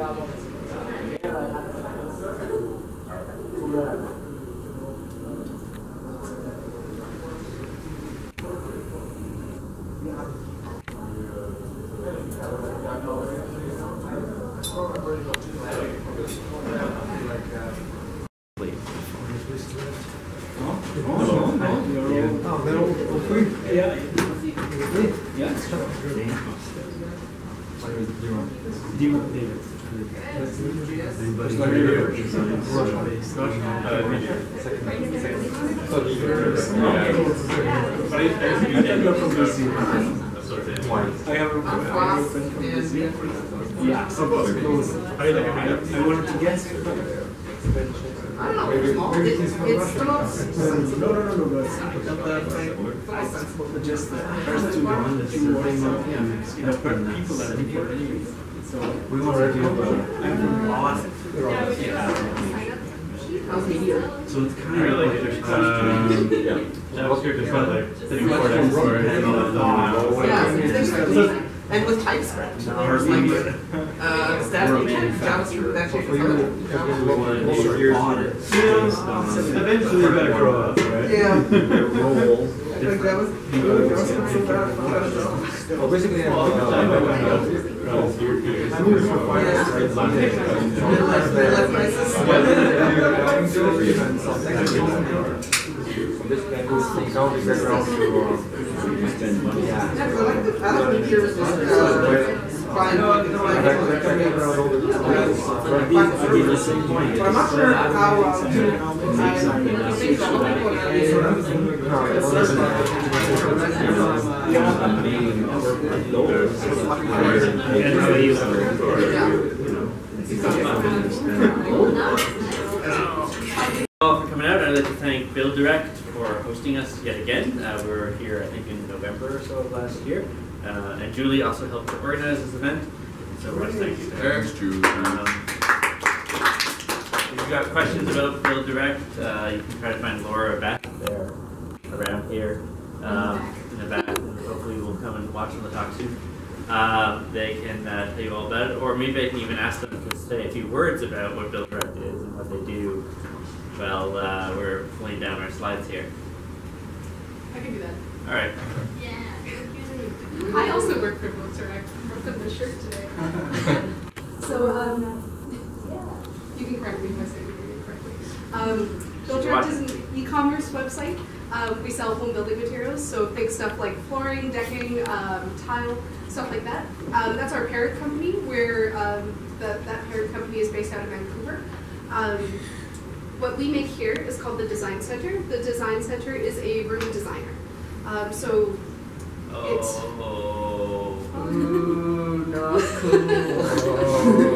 I wanted to guess. I don't know, it's small. It's the most sensible. No. But just the first two ones, people that are here anyway. So we want to review so it's kind of like there's and with TypeScript, there's like static JavaScript, that's eventually better grow up, right? Yeah. Like that was well, basically, I'm not sure how for coming out. I'd like to thank Build Direct for hosting us yet again. We were here, I think, in November or so of last year. And Julie also helped to organize this event. So we're thank you. Thanks, Julie. If you've got questions about Build Direct, you can try to find Laura back there, around here, in the back, and hopefully we'll come and watch the talk soon. They can tell you all about it, or maybe I can even ask them to say a few words about what Build Direct is and what they do. Well, we're laying down our slides here. I can do that. All right. Yeah. I also work for Build Direct. I worked on the shirt today. So, yeah. You can correct me if I say it correctly. Build Direct is an e-commerce website. We sell home building materials, so big stuff like flooring, decking, tile, stuff like that. That's our parent company, where that parent company is based out of Vancouver. What we make here is called the Design Center. The Design Center is a room designer. So it's... Ooh, not cool.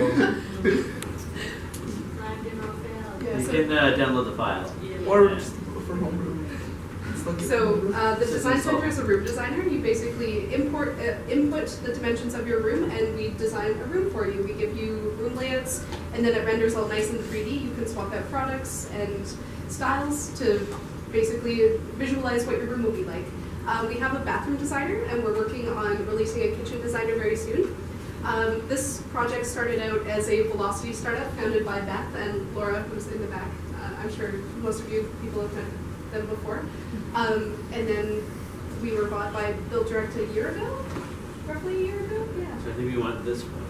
You can download the file. Or just from home. So the Design Center is a room designer. You basically input the dimensions of your room, and we design a room for you. We give you room layouts, and then it renders all nice in 3D. You can swap out products and styles to basically visualize what your room will be like. We have a bathroom designer, and we're working on releasing a kitchen designer very soon. This project started out as a Velocity startup founded by Beth and Laura, who's in the back. I'm sure most of you people have met them before. And then we were bought by Build Direct a year ago, roughly a year ago. Yeah. So I think we want this one.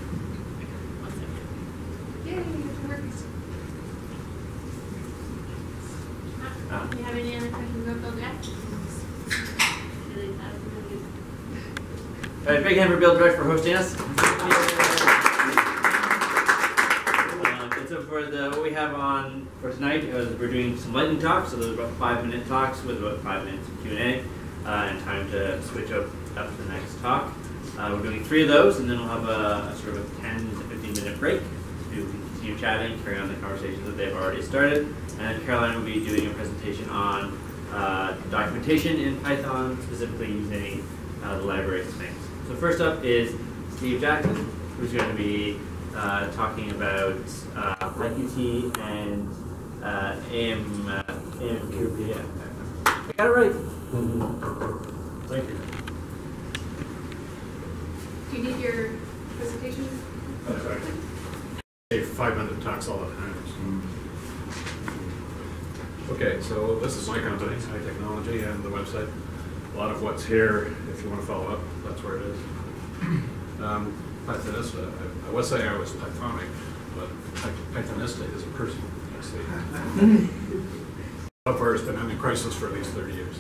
Yay, it works. Do you have any other questions about Build Direct? All right, big hand for Build Direct for hosting us. So for what we have on for tonight, we're doing some lightning talks. So there's about 5-minute talks with about 5 minutes of Q&A and time to switch up to the next talk. We're doing 3 of those, and then we'll have a sort of a 10 to 15-minute break. So we can continue chatting, carry on the conversations that they've already started. And Caroline will be doing a presentation on documentation in Python, specifically using the library Sphinx. So first up is Steve Jackson, who's going to be talking about IQT and AMQP. I got it right. Thank you. Do you need your presentation? Oh, sorry. 5-minute talks all the time. Okay, so this is my company, High Technology, and the website. A lot of what's here, if you want to follow up, that's where it is. Pythonista, I was saying I was Pythonic, but Pythonista is a person. Software has been in crisis for at least 30 years.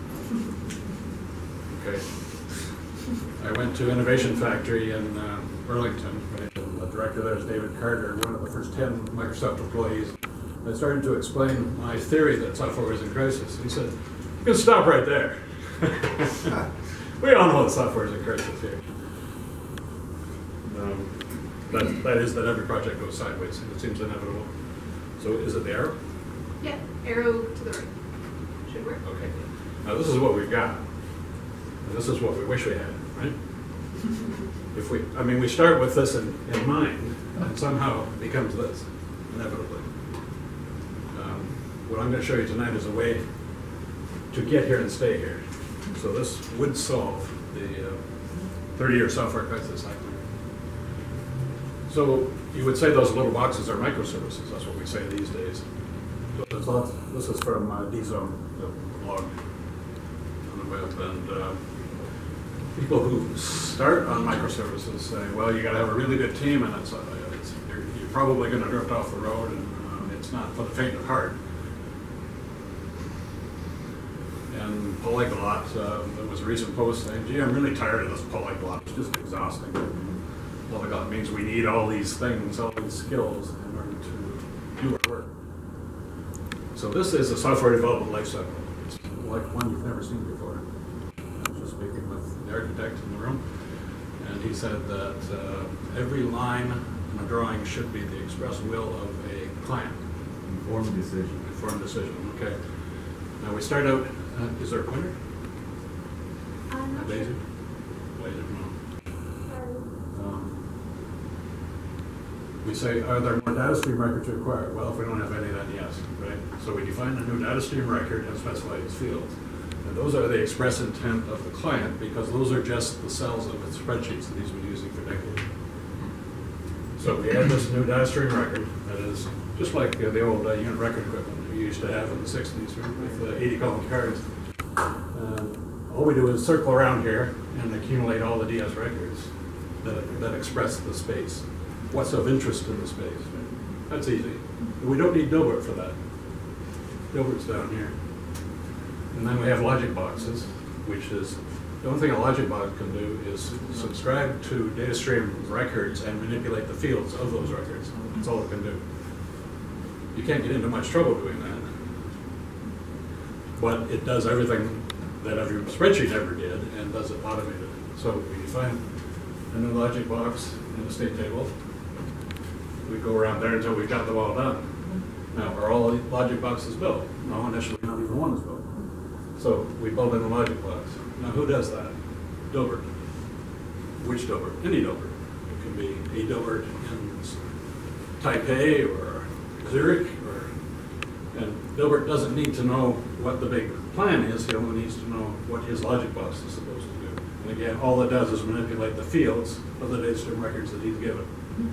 Okay. I went to Innovation Factory in Burlington. The director there is David Carter, one of the first 10 Microsoft employees. I started to explain my theory that software was in crisis. He said, "You can stop right there." We all know that software is in crisis here. That is that every project goes sideways. It seems inevitable. So is it the arrow? Yeah, arrow to the right. Should work. Okay. Now this is what we've got. And this is what we wish we had, right? If we start with this in mind, and somehow it becomes this, inevitably. What I'm going to show you tonight is a way to get here and stay here. So this would solve the 30-year software crisis. So you would say those little boxes are microservices. That's what we say these days. So this is from DZone, the blog on the web, and people who start on microservices say, well, you got to have a really good team, and you're probably going to drift off the road, and it's not for the faint of heart. And polyglot, there was a recent post saying, gee, I'm really tired of this polyglot. It's just exhausting. Polyglot means we need all these things, all these skills in order to do our work. So this is a software development lifecycle. It's like one you've never seen before. I was just speaking with the architect in the room, and he said that every line in a drawing should be the express will of a client. Informed decision. Informed decision, okay. Now we start out, is there a pointer? Not Daisy? sure. Wait, no. We say, are there more data stream records required? Well, if we don't have any, then yes, right? So we define a new data stream record and specify its fields. And those are the express intent of the client, because those are just the cells of its spreadsheets that he's been using for decades. So we add this new data stream record that is just like the old unit record equipment we used to have in the 60s with the 80-column cards. All we do is circle around here and accumulate all the DS records that express the space. What's of interest in the space. That's easy. We don't need Dilbert for that. Dilbert's down here. And then we have logic boxes, which is, the only thing a logic box can do is subscribe to data stream records and manipulate the fields of those records. That's all it can do. You can't get into much trouble doing that. But it does everything that every spreadsheet ever did and does it automated. So we define a new logic box in the state table. We go around there until we've got them all done. Now, are all the logic boxes built? No, initially not even one is built. So we build in a logic box. Now, who does that? Dilbert. Which Dilbert? Any Dilbert. It could be a Dilbert in Taipei or Zurich, and Dilbert doesn't need to know what the big plan is. He only needs to know what his logic box is supposed to do. And again, all it does is manipulate the fields of the data stream records that he's given.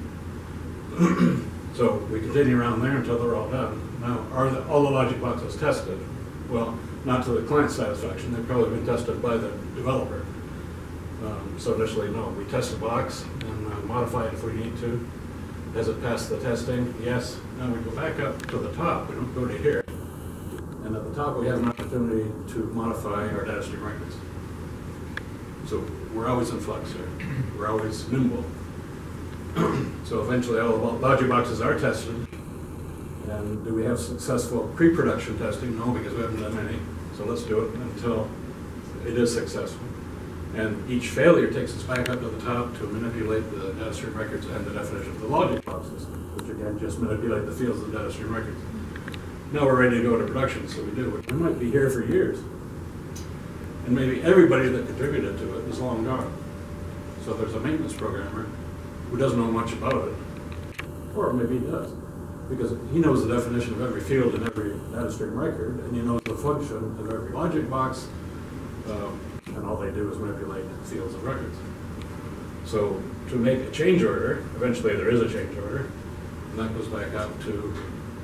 So we continue around there until they're all done. Now, are all the logic boxes tested? Well, not to the client's satisfaction. They've probably been tested by the developer. So initially, no. We test the box and modify it if we need to. Has it passed the testing? Yes. Now we go back up to the top. We don't go to here. And at the top, we have an opportunity to modify our data stream records. So we're always in flux here. We're always nimble. So eventually all the logic boxes are tested. And do we have successful pre-production testing? No, because we haven't done any. So let's do it until it is successful. And each failure takes us back up to the top to manipulate the data stream records and the definition of the logic boxes, which again just manipulate the fields of the data stream records. Now we're ready to go to production, so we do. We might be here for years. And maybe everybody that contributed to it is long gone. So there's a maintenance programmer who doesn't know much about it, or maybe he does, because he knows the definition of every field in every data stream record, and he knows the function of every logic box, and all they do is manipulate fields of records. So to make a change order, eventually there is a change order, and that goes back out to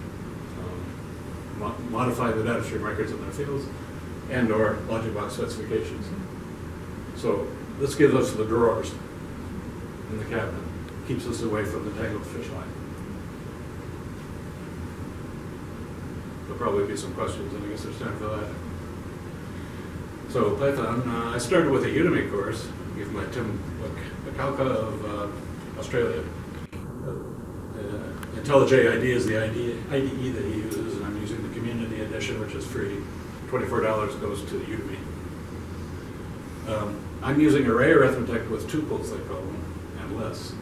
modify the data stream records in their fields and or logic box specifications. So this gives us the drawers in the cabinet, keeps us away from the tangled fish line. There'll probably be some questions, and I guess there's time for that. So Python, I started with a Udemy course, given by Tim Kalka of Australia. IntelliJ IDE is the IDE that he uses, and I'm using the community edition, which is free. $24 goes to Udemy. I'm using array arithmetic with tuples, they call them, and less.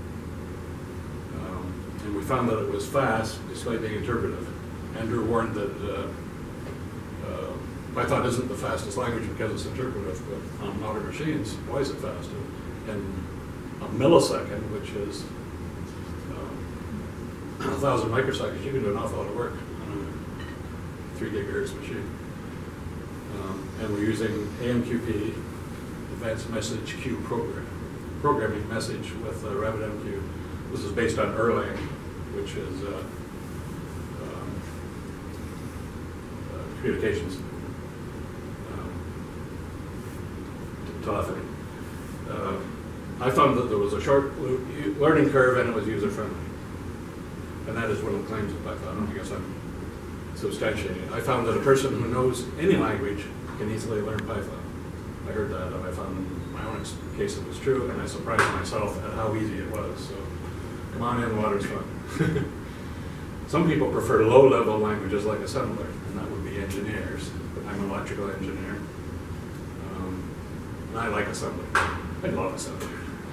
And we found that it was fast, despite being interpretive. Andrew warned that Python isn't the fastest language because it's interpretive, but on modern machines, why is it fast? In a millisecond, which is 1,000 microseconds, you can do an awful lot of work on a 3 gigahertz machine. And we're using AMQP, Advanced Message Queue programming message with RabbitMQ. This is based on Erlang, which is communications telephony. I found that there was a short learning curve and it was user-friendly. And that is one of the claims of Python. I guess I'm substantiating. I found that a person who knows any language can easily learn Python. I heard that, and I found in my own case it was true, and I surprised myself at how easy it was. So, come on in, water's fun. Some people prefer low-level languages like assembler, and that would be engineers. I'm an electrical engineer, and I like assembly. I love assembly.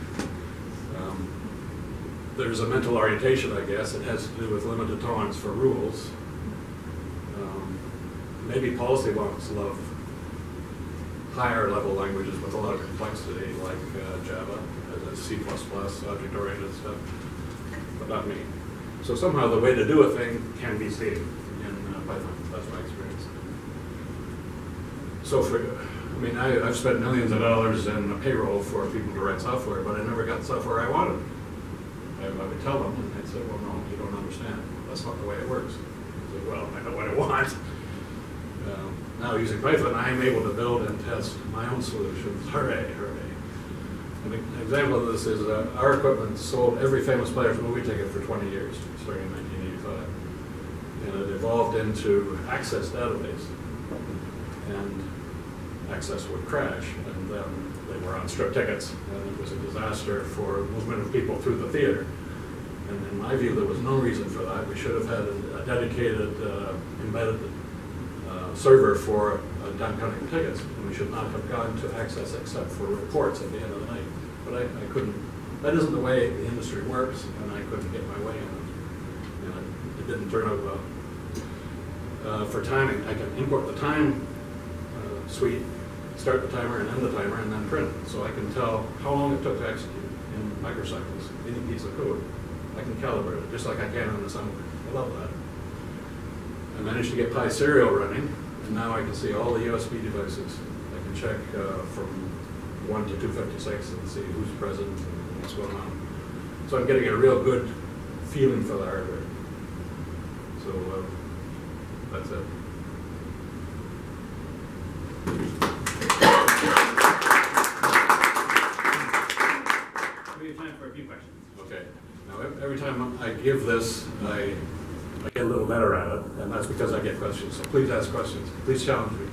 There's a mental orientation, I guess. It has to do with limited tolerance for rules. Maybe policy wonks love higher level languages with a lot of complexity, like Java, as C++, object-oriented stuff, but not me. So somehow the way to do a thing can be seen in Python. That's my experience. So I mean, I've spent millions of dollars in a payroll for people to write software, but I never got the software I wanted. I would tell them, and they'd say, well, no, you don't understand. That's not the way it works. I said, well, I know what I want. Now, using Python, I am able to build and test my own solutions. Hooray, hooray. An example of this is our equipment sold every famous player's movie ticket for 20 years, starting in 1985. And it evolved into Access database. And Access would crash, and then they were on strip tickets, and it was a disaster for movement of people through the theater. And in my view, there was no reason for that. We should have had a dedicated embedded server for down counting tickets, and we should not have gone to Access except for reports at the end of the night. But I couldn't, that isn't the way the industry works, and I couldn't get my way in it. And it didn't turn out well. For timing, I can import the time suite, start the timer and end the timer, and then print it. So I can tell how long it took to execute in microseconds, any piece of code. I can calibrate it, just like I can on assembly. I love that. I managed to get Pi Serial running, and now I can see all the USB devices. I can check from 1 to 256 and see who's present and what's going on. So I'm getting a real good feeling for the hardware. So that's it. We have time for a few questions. Okay. Now, every time I give this, I get a little better at it, and that's because I get questions. So please ask questions. Please challenge me.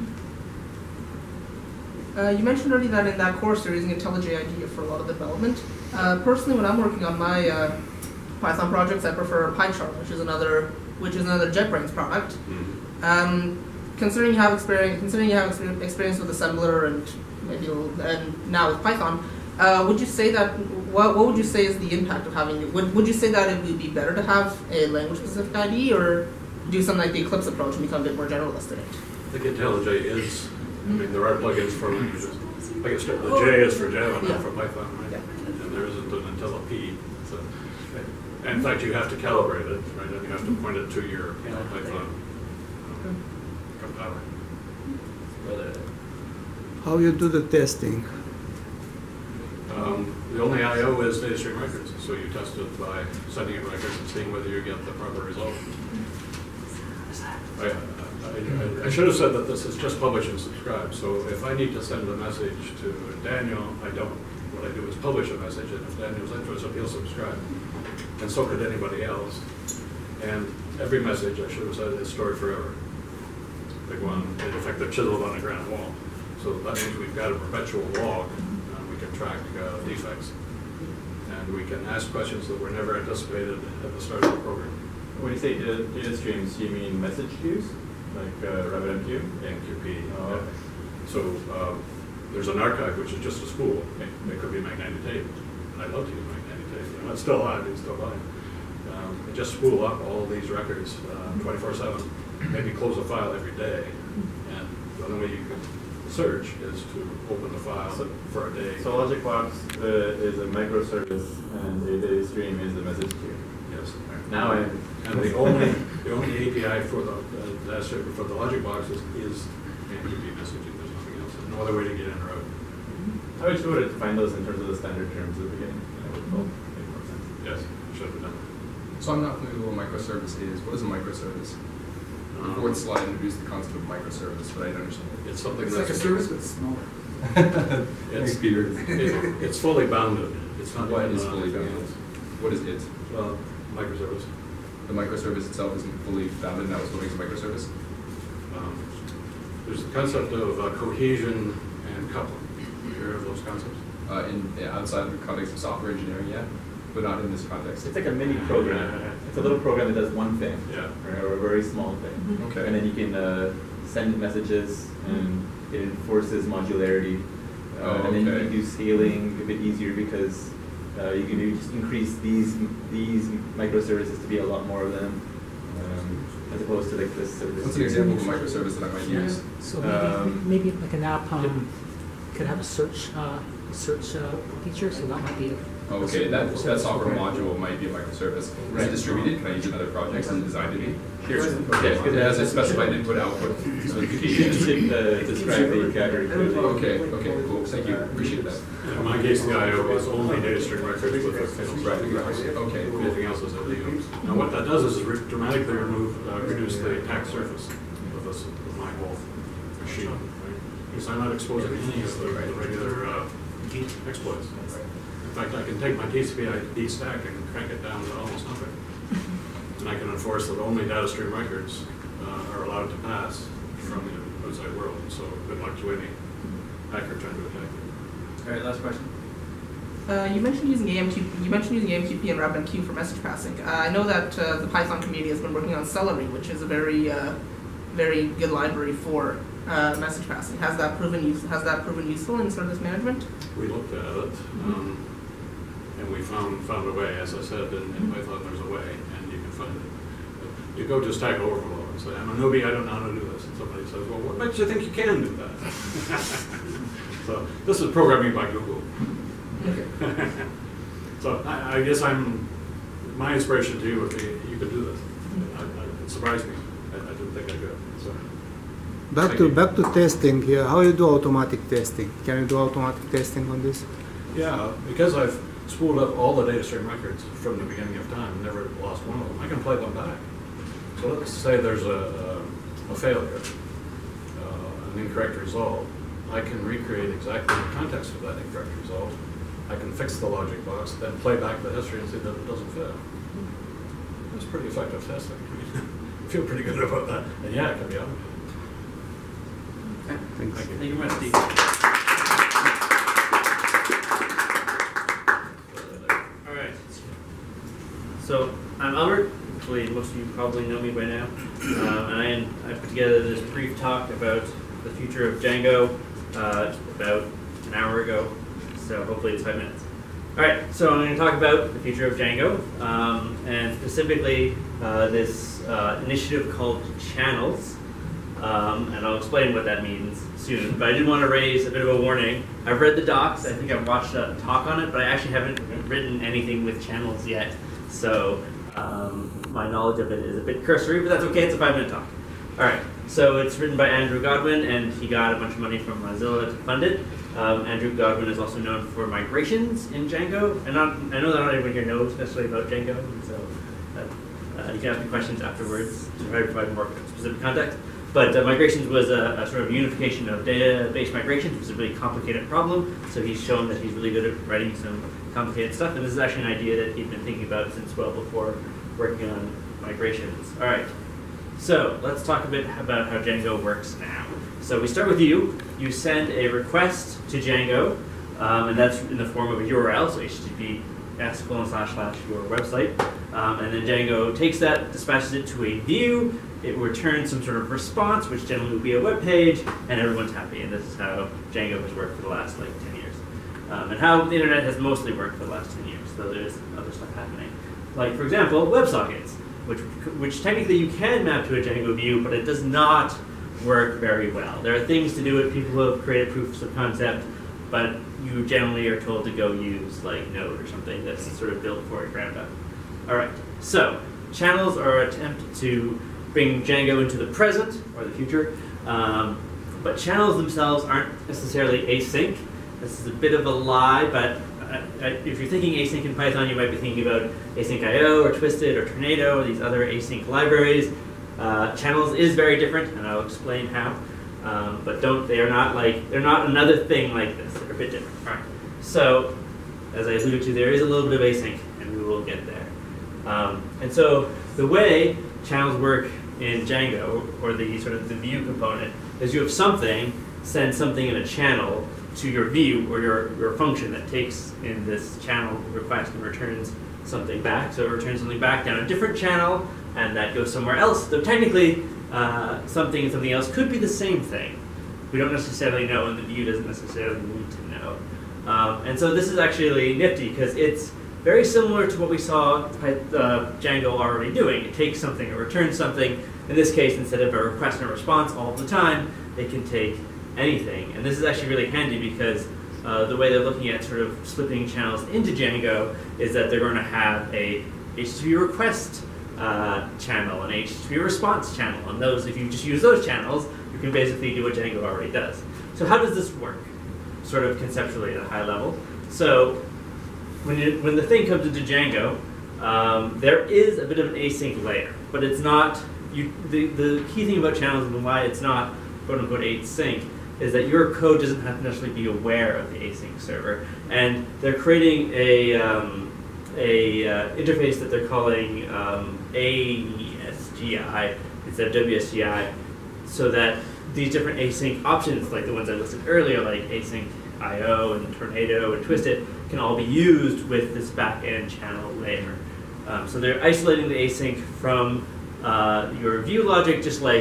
You mentioned earlier that in that course you're using IntelliJ IDEA for a lot of development. Personally, when I'm working on my Python projects, I prefer PyCharm, which is another JetBrains product. Considering you have experience with assembler and maybe and now with Python, would you say that what would you say is the impact of having it? Would you say that it would be better to have a language-specific IDE, or do something like the Eclipse approach and become a bit more generalist in it? I think IntelliJ is. I mean, there are plugins for languages. I guess the J is for Java, not for Python, right? Yeah. And there isn't an IntelliP. So, and in fact, you have to calibrate it, right? And you have to point it to your Python compiler. How you do the testing? The only I/O is data stream records, so you test it by sending it records and seeing whether you get the proper result. I should have said that this is just publish and subscribe, so if I need to send a message to Daniel, I don't. What I do is publish a message, and if Daniel's interested, he'll subscribe. And so could anybody else. And every message, I should have said, is stored forever. Big one, in effect, they're chiseled on a granite wall. So that means we've got a perpetual log, and we can track defects. And we can ask questions that were never anticipated at the start of the program. When you say data streams, you mean message queues? Like RabbitMQ? NQP. Oh, okay. So there's an archive, which is just a spool. It could be magnetic tape. And I'd love to use magnetic tape. You know, it's still alive, it's still alive. And just spool up all these records 24/7. Maybe close a file every day. And the only way you can search is to open the file for a day. So LogicBox is a microservice, and a data stream is a message queue. Yes. Now I And the only API for the LogicBox is NQP messaging. There's nothing else. There's no other way to get in or out. I wish we would have defined those in terms of the standard terms at the beginning. That would make more sense. Yes, should have done. So I'm not familiar with what a microservice is. What is a microservice? The fourth slide introduced the concept of microservice, but I don't understand it. It's something It's that's like a service, but smaller. It's, Peter. it's fully bounded. It's not What even, is fully anything bounded? else. What is it? Microservice. The microservice itself isn't fully bounded, and that was what makes a microservice? There's the concept of cohesion and coupling. You hear of those concepts? Outside of the context of software engineering, yeah, but not in this context. It's like a mini program. It's a little program that does one thing, Yeah. or a very small thing. Okay. And then you can send messages, and it enforces modularity. And then you can do scaling a bit easier because you can maybe just increase these microservices to be a lot more of them, as opposed to like this service. What's an example of a microservice that I might use? So maybe like an app could have a search feature, so that might be. Okay, that software module might be a microservice. Is it distributed? Can I use it in other projects? Is it designed to be? Here's Okay, because it has a specified input-output you specification. should describe the category clearly. Okay, cool. Thank you. Appreciate that. In my case, the I/O is only data stream records with a field. Okay, cool. Anything else is LDO. Now what that does is dramatically reduce the attack surface of my whole machine. Right? Because I'm not exposing any of the regular exploits. In fact, I can take my TCP IP stack and crank it down to almost nothing. And I can enforce that only data stream records are allowed to pass from the outside world. So good luck to any hacker trying to attack you. All right, last question. You mentioned using AMQP. You mentioned using AMQP and RabbitMQ for message passing. I know that the Python community has been working on Celery, which is a very good library for message passing. Has that proven useful in service management? We looked at it, and we found a way. As I said, in Python there's a way, and you can find it. You go to Stack Overflow and say, I'm a newbie, I don't know how to do this. And somebody says, well, what makes you think you can do that? So this is programming by Google. Okay. So I guess my inspiration to you would be, you could do this. It surprised me. I didn't think I could. So. Back to testing here. How you do automatic testing? Can you do automatic testing on this? Yeah, because I've spooled up all the data stream records from the beginning of time, never lost one of them, I can play them back. So let's say there's a failure, an incorrect result. I can recreate exactly the context of that incorrect result. I can fix the logic box, then play back the history and see that it doesn't fail. That's pretty effective testing. I feel pretty good about that. And yeah, it can be automated. Okay. Thanks. Thank you. Thank you very much, Steve. All right. So I'm Albert. Hopefully, most of you probably know me by now. And I put together this brief talk about the future of Django about an hour ago. So hopefully it's 5 minutes. All right. So I'm going to talk about the future of Django, and specifically this initiative called Channels. And I'll explain what that means soon. But I did want to raise a bit of a warning. I've read the docs. I think I've watched a talk on it, but I actually haven't written anything with channels yet. So my knowledge of it is a bit cursory, but that's okay. It's a 5-minute talk. All right. So it's written by Andrew Godwin, and he got a bunch of money from Mozilla to fund it. Andrew Godwin is also known for migrations in Django, and I know that not everyone here knows necessarily about Django, and so you can ask me questions afterwards to try to provide more specific context. But migrations was a sort of unification of database migrations, which is a really complicated problem. So he's shown that he's really good at writing some complicated stuff, and this is actually an idea that he'd been thinking about since well before working on migrations. All right, so let's talk a bit about how Django works now. So we start with you. You send a request to Django, and that's in the form of a URL, so https:// your website. And then Django takes that, dispatches it to a view. It returns some sort of response, which generally will be a web page, and everyone's happy. And this is how Django has worked for the last like 10 years. And how the internet has mostly worked for the last 10 years, though there's other stuff happening. Like, for example, WebSockets, which technically you can map to a Django view, but it does not work very well. There are things to do it. People have created proofs of concept, but you generally are told to go use like Node or something that's sort of built for it ground up. All right, so channels are an attempt to bring Django into the present or the future, but channels themselves aren't necessarily async. This is a bit of a lie, but if you're thinking async in Python, you might be thinking about async.io or Twisted or Tornado or these other async libraries. Channels is very different, and I'll explain how. But they're not another thing like this. They're a bit different. All right. So, as I alluded to, there is a little bit of async, and we will get there. And so the way channels work in Django, or the sort of the view component, is you have something, send something in a channel to your view or your function that takes in this channel request and returns something back. So it returns something back down a different channel, and that goes somewhere else. So technically, something and something else could be the same thing. We don't necessarily know, and the view doesn't necessarily need to know. And so this is actually nifty, because it's very similar to what we saw Django already doing. It takes something, it returns something. In this case, instead of a request and a response all the time, it can take anything. And this is actually really handy because the way they're looking at sort of slipping channels into Django is that they're going to have a HTTP request channel, an HTTP response channel. And those, if you just use those channels, you can basically do what Django already does. So how does this work, sort of conceptually at a high level? So when the thing comes into Django, there is a bit of an async layer, but it's not, the key thing about channels and why it's not quote-unquote async is that your code doesn't have to necessarily be aware of the async server. And they're creating a interface that they're calling ASGI instead of WSGI, so that these different async options, like the ones I listed earlier, like async IO and Tornado and Twisted, can all be used with this back-end channel layer. So they're isolating the async from your view logic, just like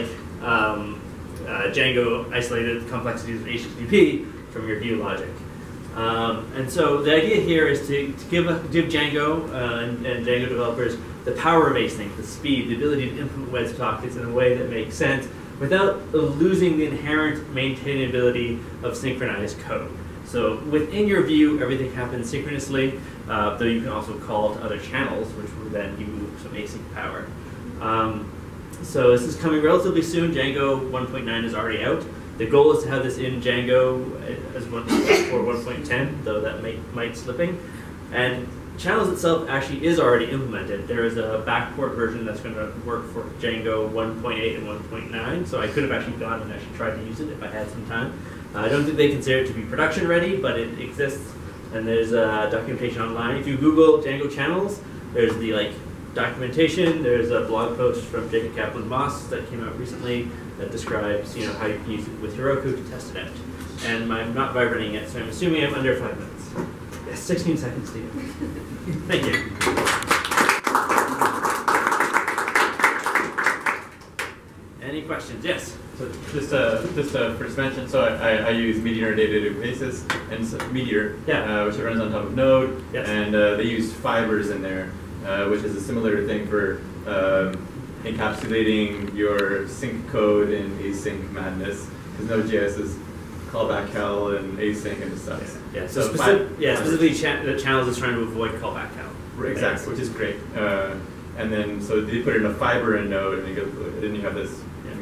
Django isolated the complexities of HTTP from your view logic. And so the idea here is to give Django and Django developers the power of async, the speed, the ability to implement WebSockets in a way that makes sense without losing the inherent maintainability of synchronized code. So within your view, everything happens synchronously, though you can also call to other channels, which will then give you some async power. So this is coming relatively soon. Django 1.9 is already out. The goal is to have this in Django as for 1.10, though that might slipping. And channels itself actually is already implemented. There is a backport version that's going to work for Django 1.8 and 1.9, so I could have actually gone and actually tried to use it if I had some time. I don't think they consider it to be production ready, but it exists, and there's documentation online. If you Google Django channels, there's the documentation. There's a blog post from Jacob Kaplan-Moss that came out recently that describes how you can use it with Heroku to test it out. And I'm not vibrating yet, so I'm assuming I'm under 5 minutes. Yes, 16 seconds, Steve. Thank you. Any questions? Yes. So just first mention, so I use Meteor on a day-to-day basis, and so Meteor, which runs on top of Node, and they use fibers in there, which is a similar thing for encapsulating your sync code in async madness, because Node.js is callback hell and async and stuff. Yeah. So specifically, the channels is trying to avoid callback hell. Right, exactly, which is great. And then so they put in a fiber in Node, and then you have this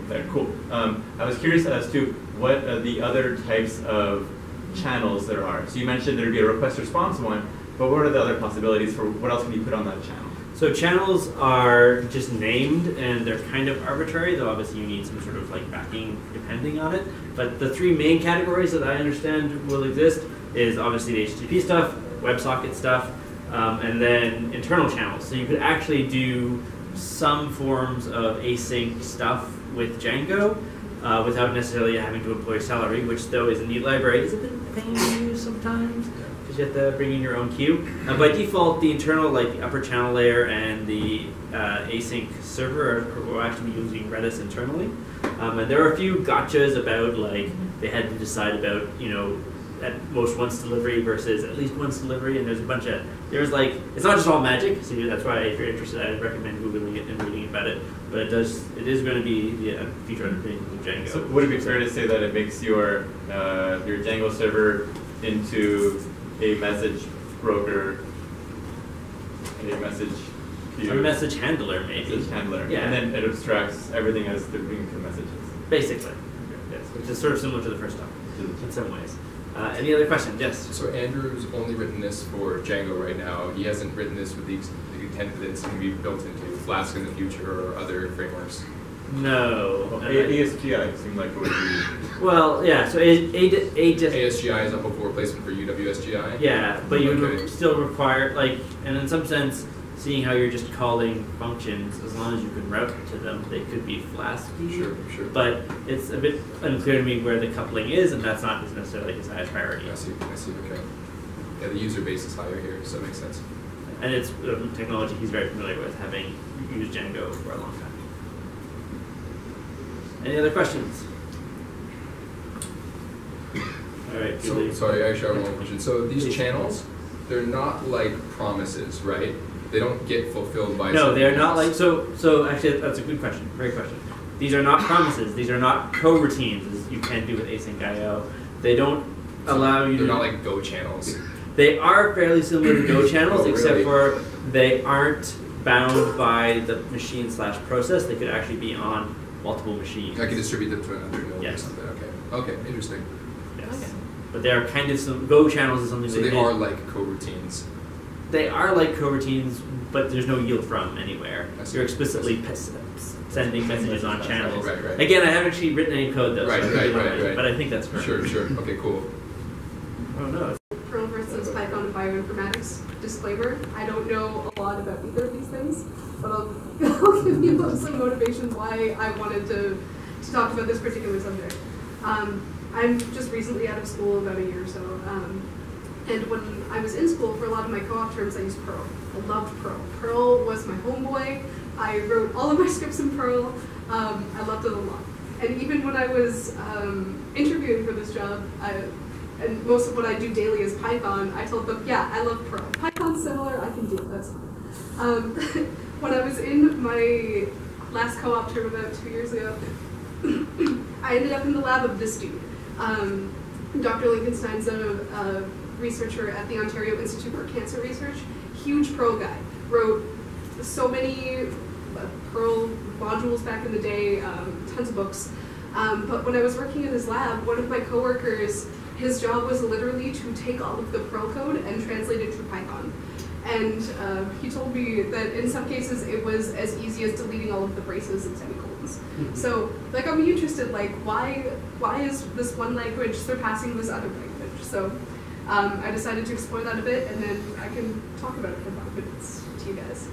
there. Cool. I was curious as to what the other types of channels there are. So you mentioned there'd be a request-response one, but what are the other possibilities for what else can you put on that channel? So channels are just named, and they're kind of arbitrary, though obviously you need some sort of like backing depending on it. But the three main categories that I understand will exist is obviously the HTTP stuff, WebSocket stuff, and then internal channels. So you could actually do some forms of async stuff with Django without necessarily having to employ Celery, which though is a neat library. It's a bit of a pain to use sometimes, because you have to bring in your own queue. By default, the internal, like the upper channel layer and the async server will actually be using Redis internally. And there are a few gotchas about like they had to decide about, you know, at most once delivery versus at least once delivery, and there's a bunch of, there's like, it's not just all magic, so that's why if you're interested, I'd recommend Googling it and reading about it, but it is going to be the feature underpinning of Django. So would it be fair to say that it makes your Django server into a message broker, a message queue? A message handler, maybe. Message handler, yeah. And then it abstracts everything as they're bringing through messages. Basically, yes, which is sort of similar to the first one in some ways. Any other questions? Yes? So Andrew's only written this for Django right now. He hasn't written this with the intent that it's going to be built into Flask in the future or other frameworks. No. ASGI seemed like it would be. Well, yeah, so ASGI is a hopeful replacement for UWSGI? Yeah, but you would still require, like, and in some sense, seeing how you're just calling functions, as long as you can route to them, they could be Flask-y. Sure. But it's a bit unclear to me where the coupling is, and that's not necessarily his highest priority. I see, okay. Yeah, the user base is higher here, so that makes sense. And it's technology he's very familiar with, having used Django for a long time. Any other questions? All right. So, sorry, I actually have one question. So these channels, they're not like promises, right? They don't get fulfilled by. No, they're not like so. Actually, that's a good question. Great question. These are not promises. These are not coroutines, as you can do with async IO. They don't allow you. They're not like Go channels. They are fairly similar to Go channels, Oh, except really? for they aren't bound by the machine/process. They could actually be on multiple machines. I can distribute them to another node Yes. or something. Okay, interesting. Yes. Okay. But they are kind of some Go channels is something. So they are like coroutines. They are like coroutines, but there's no yield from anywhere. I see. You're explicitly sending messages on channels. Right. Again, I haven't actually written any code though, Right. but I think that's correct. Sure. Okay, cool. Oh no. Perl versus Python bioinformatics disclaimer. I don't know a lot about either of these things, but I'll give you some motivations why I wanted to talk about this particular subject. I'm just recently out of school, about a year or so, and when I was in school, for a lot of my co-op terms, I used Perl. I loved Perl. Perl was my homeboy. I wrote all of my scripts in Perl. I loved it a lot. And even when I was interviewing for this job, and most of what I do daily is Python, I told them, yeah, I love Perl. Python's similar, I can do it, that's fine. When I was in my last co-op term about 2 years ago, I ended up in the lab of this dude. Dr. Lincolnstein's a researcher at the Ontario Institute for Cancer Research, huge Perl guy, wrote so many Perl modules back in the day, tons of books. But when I was working in his lab, one of my coworkers, his job was literally to take all of the Perl code and translate it to Python. And he told me that in some cases it was as easy as deleting all of the braces and semicolons. So, like, I'm interested, like, why is this one language surpassing this other language? So, I decided to explore that a bit, and then I can talk about it for 5 minutes to you guys.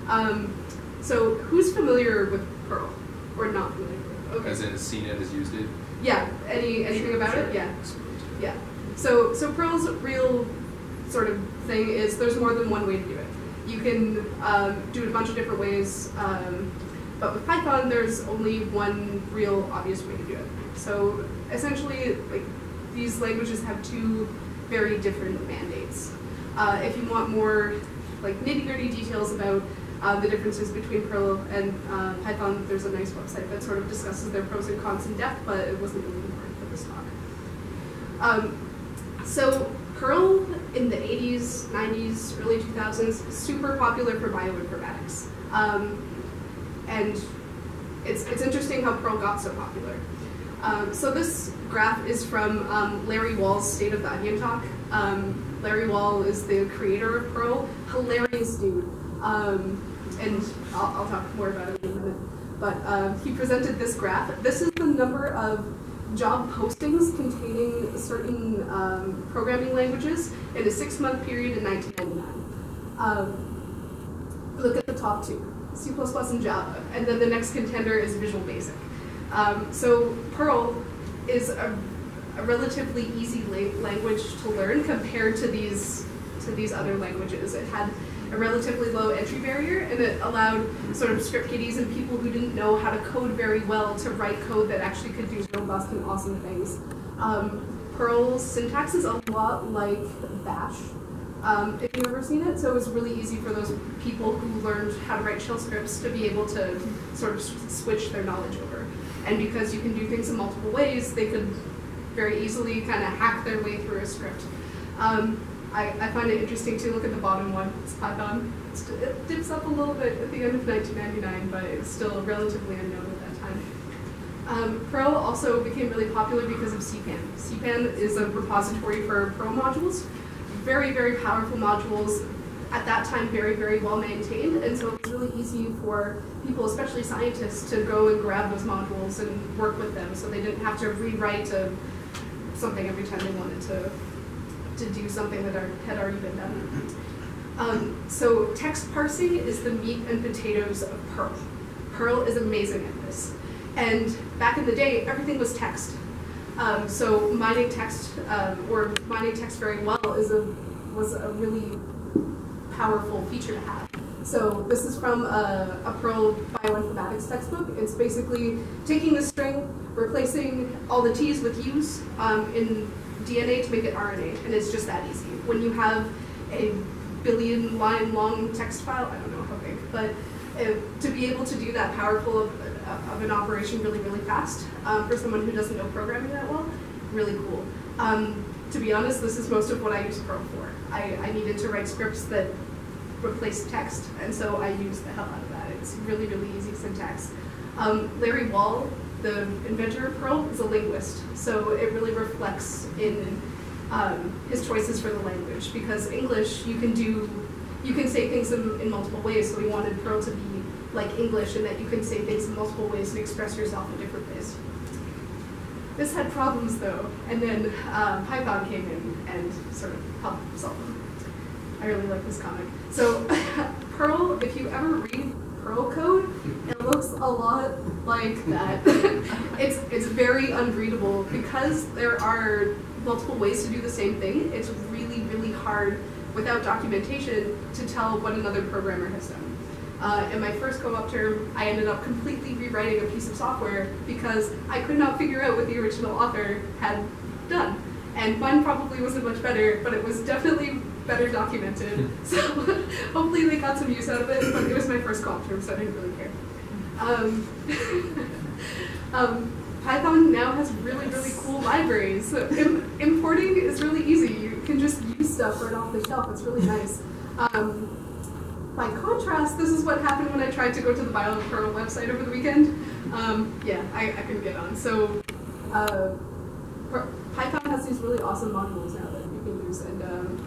So, who's familiar with Perl, or not familiar with it? Okay. As in, seen it, has used it? Yeah. Anything about Sure. it? Yeah. Yeah. So Perl's real sort of thing is there's more than one way to do it. You can do it a bunch of different ways, but with Python there's only one real obvious way to do it. So essentially, like, these languages have two very different mandates. If you want more like nitty-gritty details about the differences between Perl and Python, there's a nice website that sort of discusses their pros and cons in depth, but it wasn't really important for this talk. So Perl in the 80s, 90s, early 2000s, super popular for bioinformatics. And it's interesting how Perl got so popular. So this graph is from Larry Wall's State of the Onion talk. Larry Wall is the creator of Perl, hilarious dude. And I'll talk more about it in a minute. But he presented this graph. This is the number of job postings containing certain programming languages in a 6-month period in 1999. Look at the top two, C++ and Java, and then the next contender is Visual Basic. So Perl is a relatively easy language to learn compared to these other languages. It had a relatively low entry barrier, and it allowed sort of script kiddies and people who didn't know how to code very well to write code that actually could do robust and awesome things. Perl's syntax is a lot like Bash, if you've ever seen it, so it was really easy for those people who learned how to write shell scripts to be able to sort of switch their knowledge over. And because you can do things in multiple ways, they could very easily kind of hack their way through a script. I find it interesting to look at the bottom one. It's Python. It dips up a little bit at the end of 1999, but it's still relatively unknown at that time. Perl also became really popular because of CPAN. CPAN is a repository for Perl modules. Very, very powerful modules. At that time, very, very well maintained, and so it was really easy for people, especially scientists, to go and grab those modules and work with them, so they didn't have to rewrite something every time they wanted to do something that had already been done. So text parsing is the meat and potatoes of Perl. Perl is amazing at this. And back in the day, everything was text. So mining text, or mining text very well, was a really powerful feature to have. So this is from a Perl bioinformatics textbook. It's basically taking a string, replacing all the T's with U's in DNA to make it RNA, and it's just that easy. When you have a billion-line long text file, I don't know how big, but to be able to do that powerful of an operation really, really fast, for someone who doesn't know programming that well, really cool. To be honest, this is most of what I use Perl for. I needed to write scripts that replace text, and so I used the hell out of that. It's really, really easy syntax. Larry Wall, the inventor of Perl, is a linguist, so it really reflects in his choices for the language, because English, you can say things in multiple ways, so he wanted Perl to be like English, in that you can say things in multiple ways and express yourself in different ways. This had problems though, and then Python came in and sort of helped solve them. I really like this comic. So Perl, if you ever read Perl code, it looks a lot like that. It's very unreadable because there are multiple ways to do the same thing. It's really, really hard without documentation to tell what another programmer has done. In my first co-op term, I ended up completely rewriting a piece of software because I could not figure out what the original author had done. And mine probably wasn't much better, but it was definitely better documented. So hopefully they got some use out of it, but it was my first co-op term, so I didn't really care. Python now has really, really cool libraries. Importing is really easy. You can just use stuff right off the shelf. It's really nice. By contrast, this is what happened when I tried to go to the BioPerl website over the weekend. Yeah, I couldn't get on. So Python has these really awesome modules now that you can use, and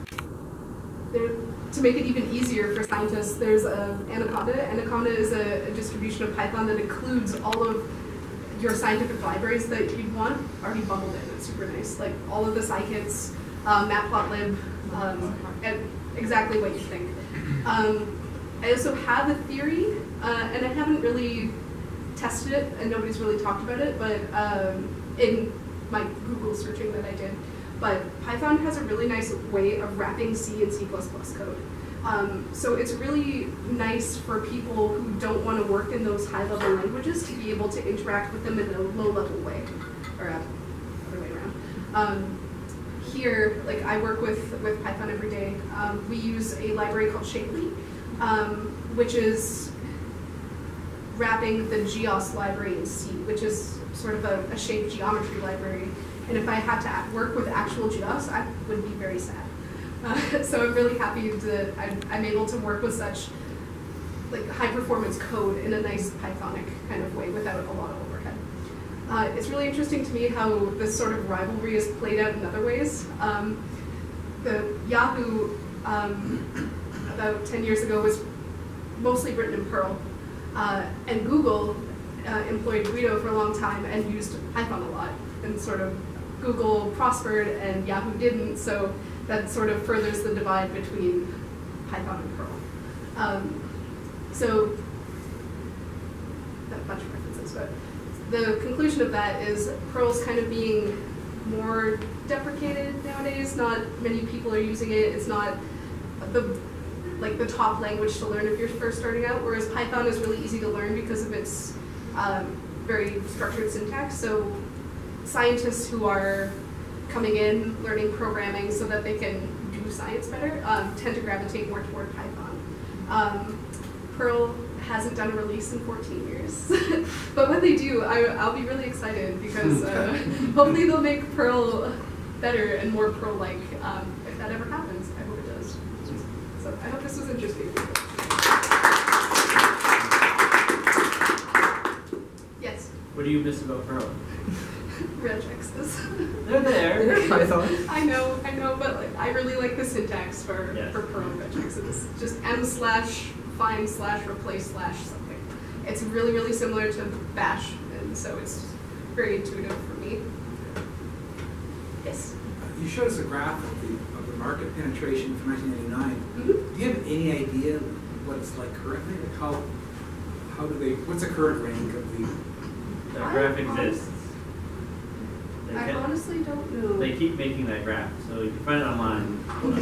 to make it even easier for scientists, there's Anaconda. Anaconda is a distribution of Python that includes all of your scientific libraries that you'd want already bundled in. It's super nice. Like all of the scikits, matplotlib, and exactly what you think. I also have a theory, and I haven't really tested it, and nobody's really talked about it, but in my Google searching that I did. But Python has a really nice way of wrapping C and C++ code. So it's really nice for people who don't want to work in those high-level languages to be able to interact with them in a low-level way, or other way around. Here, like I work with Python every day. We use a library called Shapely, which is wrapping the geos library in C, which is sort of a shape geometry library. And if I had to work with actual geos, I would be very sad. So I'm really happy that I'm able to work with such like high performance code in a nice Pythonic kind of way without a lot of overhead. It's really interesting to me how this sort of rivalry is played out in other ways. The Yahoo about 10 years ago was mostly written in Perl, and Google employed Guido for a long time and used Python a lot, and sort of Google prospered and Yahoo didn't, so that sort of furthers the divide between Python and Perl. So, a bunch of references, but the conclusion of that is Perl's kind of being more deprecated nowadays. Not many people are using it. It's not the top language to learn if you're first starting out, whereas Python is really easy to learn because of its very structured syntax. So scientists who are coming in, learning programming so that they can do science better, tend to gravitate more toward Python. Perl hasn't done a release in 14 years. But when they do, I'll be really excited because hopefully they'll make Perl better and more Perl-like. If that ever happens, I hope it does. So I hope this was interesting. Yes? What do you miss about Perl? Regexes. They're there. Python. I know, but like I really like the syntax for Perl regexes. Just m/find/replace/something. It's really, really similar to Bash, and so it's very intuitive for me. Yes? You showed us a graph of the market penetration from 1999. Mm-hmm. Do you have any idea what it's like currently? Like what's the current rank of the... That graph exists. I honestly don't know. They keep making that graph, so you can find it online.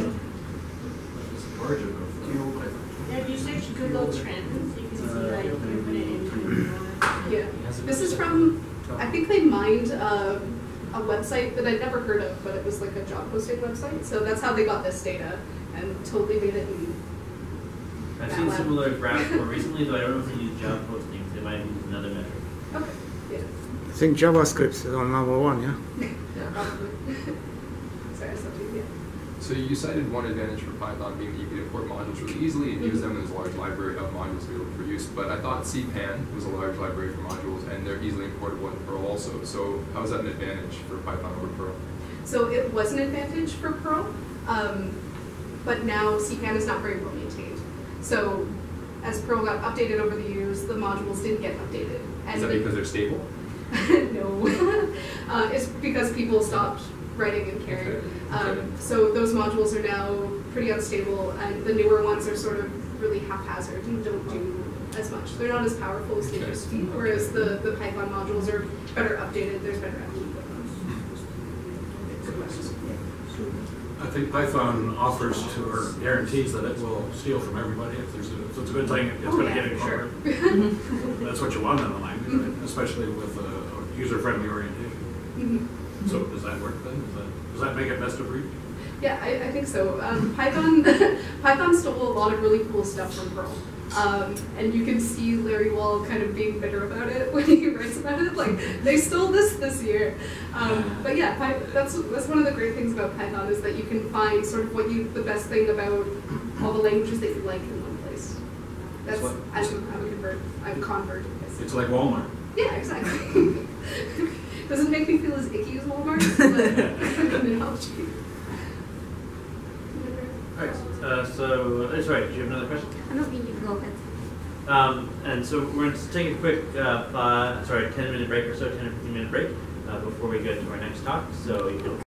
It's the origin of Yeah, if you search Google Trends, you can see like you can put it into. Yeah, this is from, I think they mined a website that I'd never heard of, but it was like a job posting website. So that's how they got this data and totally made it in I've seen similar graphs more recently, though I don't know if they use job postings. They might use another metric. Okay, yeah. I think JavaScript is on number one, yeah? Yeah, probably. Sorry, I stopped you, yeah. So you cited one advantage for Python being that you could import modules really easily and use them as a large library of modules available for use. But I thought CPAN was a large library for modules, and they're easily importable in Perl also. So how is that an advantage for Python over Perl? So it was an advantage for Perl, but now CPAN is not very well maintained. So as Perl got updated over the years, the modules didn't get updated. And is that because they're stable? No. It's because people stopped writing and caring. So those modules are now pretty unstable, and the newer ones are sort of really haphazard and don't do as much. They're not as powerful as they used to be, whereas the Python modules are better updated. There's better updated with them. Good question. I think Python offers to or guarantees that it will steal from everybody. If it's a good thing, it's going to get it sure. That's what you want in a language, right? Especially with a user-friendly orientation. Mm-hmm. So does that work then? Does that make it best of breed? Yeah, I think so. Python stole a lot of really cool stuff from Perl. And you can see Larry Wall kind of being bitter about it when he writes about it. Like, they stole this year. But yeah, that's one of the great things about Python is that you can find sort of the best thing about all the languages that you like in one place. That's I'm a convert. It's like Walmart. Yeah, exactly. Doesn't make me feel as icky as Walmart, but an analogy. Alright, sorry, do you have another question? I don't mean you can go ahead. And so we're going to take a quick 10-minute break or so, 10 or 15-minute break before we go to our next talk. So you can